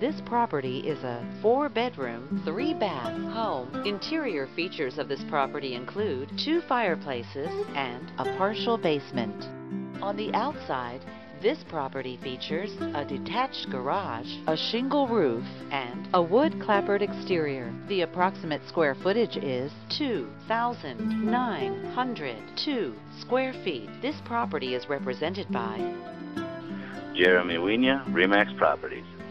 This property is a 4-bedroom, 3-bath home. Interior features of this property include 2 fireplaces and a partial basement. On the outside, this property features a detached garage, a shingle roof, and a wood clapboard exterior. The approximate square footage is 2,902 square feet. This property is represented by Wynia, Remax Properties.